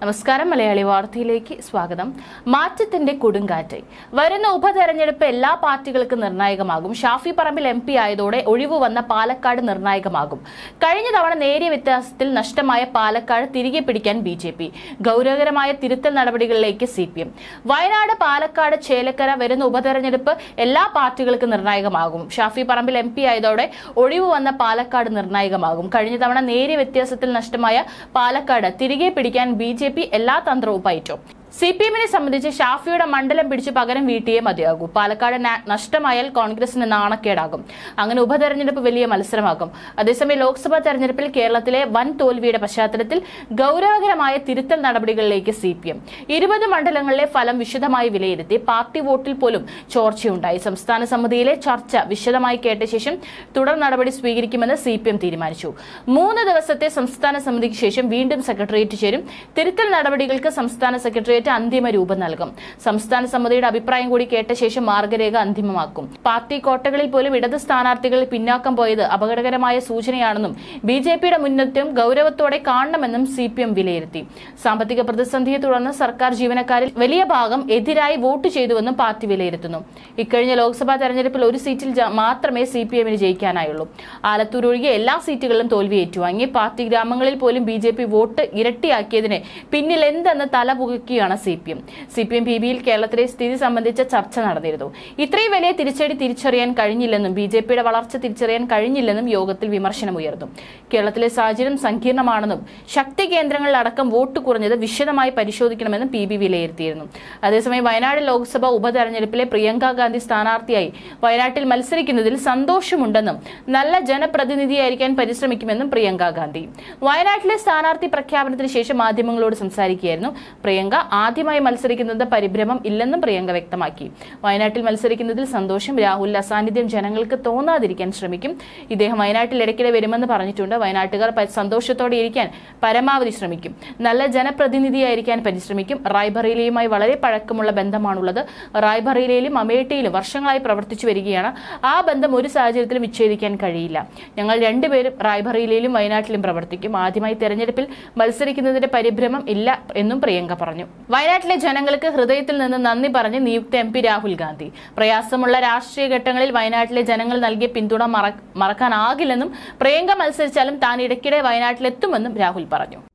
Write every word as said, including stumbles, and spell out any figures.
നമസ്കാരം, മലയാളി വാർത്തയിലേക്ക് സ്വാഗതം. മാറ്റത്തിന്റെ കൊടുങ്കാറ്റ്. വരുന്ന ഉപതെരഞ്ഞെടുപ്പ് എല്ലാ പാർട്ടികൾക്കും നിർണായകമാകും. ഷാഫി പറമ്പിൽ എം പി ആയതോടെ ഒഴിവ് വന്ന പാലക്കാട് നിർണായകമാകും. കഴിഞ്ഞ തവണ നേരിയ വ്യത്യാസത്തിൽ നഷ്ടമായ പാലക്കാട് തിരികെ പിടിക്കാൻ ബി ജെ പി. ഗൌരവകരമായ തിരുത്തൽ നടപടികളിലേക്ക് C P M. Wayanad, Palakkad, Chelakkara വരുന്ന ഉപതെരഞ്ഞെടുപ്പ് എല്ലാ പാർട്ടികൾക്കും നിർണായകമാകും. ഷാഫി പറമ്പിൽ എം പി ആയതോടെ ഒഴിവ് വന്ന പാലക്കാട് നിർണായകമാകും. കഴിഞ്ഞ തവണ നേരിയ വ്യത്യാസത്തിൽ നഷ്ടമായ പാലക്കാട് തിരികെ പിടിക്കാൻ ബി ജെ പി എല്ലാ തന്ത്രവും പയറ്റും. സി പി എമ്മിനെ സംബന്ധിച്ച് ഷാഫിയുടെ മണ്ഡലം പിടിച്ച് പകരം വീട്ടിയേ മതിയാകൂ. പാലക്കാട് നഷ്ടമായാൽ കോൺഗ്രസിന് നാണക്കേടാകും. അങ്ങനെ ഉപതെരഞ്ഞെടുപ്പ് വലിയ മത്സരമാകും. അതേസമയം ലോക്സഭാ തെരഞ്ഞെടുപ്പിൽ കേരളത്തിലെ വൻ തോൽവിയുടെ പശ്ചാത്തലത്തിൽ ഗൌരവകരമായ തിരുത്തൽ നടപടികളിലേക്ക് സി പി എം. ഇരുപത് മണ്ഡലങ്ങളിലെ ഫലം വിശദമായി വിലയിരുത്തി. പാർട്ടി വോട്ടിൽ പോലും ചോർച്ചയുണ്ടായി. സംസ്ഥാന സമിതിയിലെ ചർച്ച വിശദമായി കേട്ട ശേഷം തുടർ നടപടി സ്വീകരിക്കുമെന്ന് സി പി എം തീരുമാനിച്ചു. മൂന്ന് ദിവസത്തെ സംസ്ഥാന സമിതിക്ക് ശേഷം വീണ്ടും സെക്രട്ടേറിയറ്റ് ചേരും. തിരുത്തൽ നടപടികൾക്ക് സംസ്ഥാന സെക്രട്ടേറിയറ്റ് അന്തിമ രൂപം നൽകും. സംസ്ഥാന സമിതിയുടെ അഭിപ്രായം കൂടി കേട്ട ശേഷം മാർഗരേഖ അന്തിമമാക്കും. പാർട്ടി കോട്ടകളിൽ പോലും ഇടത് സ്ഥാനാർത്ഥികൾ പിന്നാക്കം പോയത് അപകടകരമായ സൂചനയാണെന്നും ബി ജെ പിയുടെ മുന്നേറ്റം ഗൌരവത്തോടെ കാണണമെന്നും സി പി എം വിലയിരുത്തി. സാമ്പത്തിക പ്രതിസന്ധിയെ തുടർന്ന് സർക്കാർ ജീവനക്കാരിൽ വലിയ ഭാഗം എതിരായി വോട്ട് ചെയ്തുവെന്നും പാർട്ടി വിലയിരുത്തുന്നു. ഇക്കഴിഞ്ഞ ലോക്സഭാ തെരഞ്ഞെടുപ്പിൽ ഒരു സീറ്റിൽ മാത്രമേ സി പി എമ്മിന് ജയിക്കാനായുള്ളൂ. ആലത്തൂർ ഒഴികെ എല്ലാ സീറ്റുകളിലും തോൽവി ഏറ്റുവാങ്ങി. പാർട്ടി ഗ്രാമങ്ങളിൽ പോലും ബി ജെ പി വോട്ട് ഇരട്ടിയാക്കിയതിന് പിന്നിൽ എന്തെന്ന് തലപുകയ്ക്കുകയാണ് C P M. C P M P ബിയിൽ കേരളത്തിലെ സ്ഥിതി സംബന്ധിച്ച ചർച്ച നടന്നിരുന്നു. ഇത്രയും വലിയ തിരിച്ചടി തിരിച്ചറിയാൻ കഴിഞ്ഞില്ലെന്നും ബി ജെ പിയുടെ വളർച്ച തിരിച്ചറിയാൻ കഴിഞ്ഞില്ലെന്നും യോഗത്തിൽ വിമർശനമുയർന്നു. കേരളത്തിലെ സാഹചര്യം സങ്കീർണമാണെന്നും ശക്തി കേന്ദ്രങ്ങളിലടക്കം വോട്ട് കുറഞ്ഞത് വിശദമായി പരിശോധിക്കണമെന്നും പി ബി വിലയിരുത്തിയിരുന്നു. അതേസമയം വയനാട് ലോക്സഭ ഉപതെരഞ്ഞെടുപ്പിലെ പ്രിയങ്ക ഗാന്ധി സ്ഥാനാർത്ഥിയായി വയനാട്ടിൽ മത്സരിക്കുന്നതിൽ സന്തോഷമുണ്ടെന്നും നല്ല ജനപ്രതിനിധിയായിരിക്കാൻ പരിശ്രമിക്കുമെന്നും പ്രിയങ്ക ഗാന്ധി. വയനാട്ടിലെ സ്ഥാനാർത്ഥി പ്രഖ്യാപനത്തിന് ശേഷം മാധ്യമങ്ങളോട് സംസാരിക്കുകയായിരുന്നു പ്രിയങ്ക. ആദ്യമായി മത്സരിക്കുന്നത് പരിഭ്രമം ഇല്ലെന്നും പ്രിയങ്ക വ്യക്തമാക്കി. വയനാട്ടിൽ മത്സരിക്കുന്നതിൽ സന്തോഷം. രാഹുലിന്റെ അസാന്നിധ്യം ജനങ്ങൾക്ക് തോന്നാതിരിക്കാൻ ശ്രമിക്കും. ഇദ്ദേഹം വയനാട്ടിൽ ഇടയ്ക്കിടെ വരുമെന്ന് പറഞ്ഞിട്ടുണ്ട്. വയനാട്ടുകാർ സന്തോഷത്തോടെ ഇരിക്കാൻ പരമാവധി ശ്രമിക്കും. നല്ല ജനപ്രതിനിധിയായിരിക്കാൻ പരിശ്രമിക്കും. റായ്ബറേലിയുമായി വളരെ പഴക്കമുള്ള ബന്ധമാണുള്ളത്. റായ്ബറേലിയിലും അമേഠിയിലും വർഷങ്ങളായി പ്രവർത്തിച്ചു വരികയാണ്. ആ ബന്ധം ഒരു സാഹചര്യത്തിലും വിച്ഛേദിക്കാൻ കഴിയില്ല. ഞങ്ങൾ രണ്ടുപേരും റായ്ബറേലിയിലും വയനാട്ടിലും പ്രവർത്തിക്കും. ആദ്യമായി തെരഞ്ഞെടുപ്പിൽ മത്സരിക്കുന്നതിന്റെ പരിഭ്രമം ഇല്ല എന്നും പ്രിയങ്ക പറഞ്ഞു. വയനാട്ടിലെ ജനങ്ങൾക്ക് ഹൃദയത്തിൽ നിന്ന് നന്ദി പറഞ്ഞ് നിയുക്ത എം പി രാഹുൽ ഗാന്ധി. പ്രയാസമുള്ള രാഷ്ട്രീയ ഘട്ടങ്ങളിൽ വയനാട്ടിലെ ജനങ്ങൾ നൽകിയ പിന്തുണ മറക്കാനാകില്ലെന്നും പ്രിയങ്ക മത്സരിച്ചാലും താൻ ഇടയ്ക്കിടെ വയനാട്ടിലെത്തുമെന്നും രാഹുൽ പറഞ്ഞു.